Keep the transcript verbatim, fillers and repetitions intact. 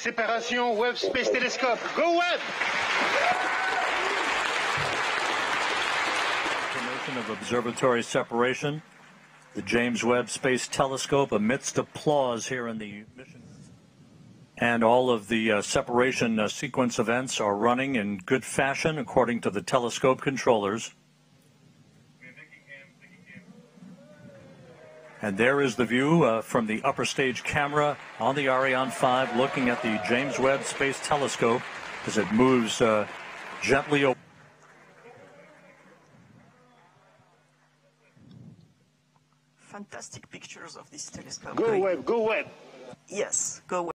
Séparation Webb Space Telescope. Go Webb! Information of observatory separation. The James Webb Space Telescope amidst applause here in the mission. And all of the uh, separation uh, sequence events are running in good fashion according to the telescope controllers. And there is the view uh, from the upper stage camera on the Ariane five looking at the James Webb Space Telescope as it moves uh, gently away. Fantastic pictures of this telescope. Go Webb, go Webb! Yes, go Webb.